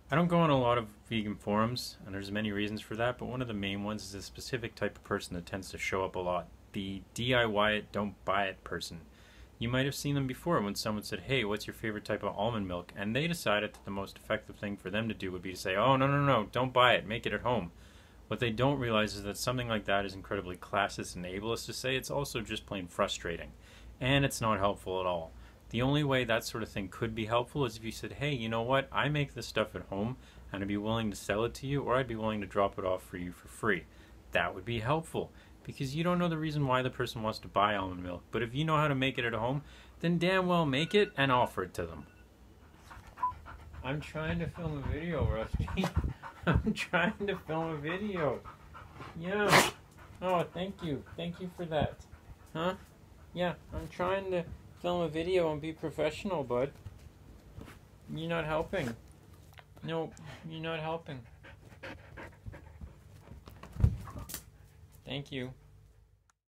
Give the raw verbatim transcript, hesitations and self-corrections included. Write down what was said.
I don't go on a lot of vegan forums, and there's many reasons for that, but one of the main ones is a specific type of person that tends to show up a lot. The D I Y it, don't buy it person. You might have seen them before when someone said, hey, what's your favorite type of almond milk? And they decided that the most effective thing for them to do would be to say, oh, no, no, no, don't buy it, make it at home. What they don't realize is that something like that is incredibly classist and ableist to say. It's also just plain frustrating. And it's not helpful at all. The only way that sort of thing could be helpful is if you said, hey, you know what, I make this stuff at home and I'd be willing to sell it to you, or I'd be willing to drop it off for you for free. That would be helpful, because you don't know the reason why the person wants to buy almond milk. But if you know how to make it at home, then damn well make it and offer it to them. I'm trying to film a video, Rusty. I'm trying to film a video. Yeah. Oh, thank you. Thank you for that. Huh? Yeah, I'm trying to film a video and be professional, bud. You're not helping. No, you're not helping. Thank you.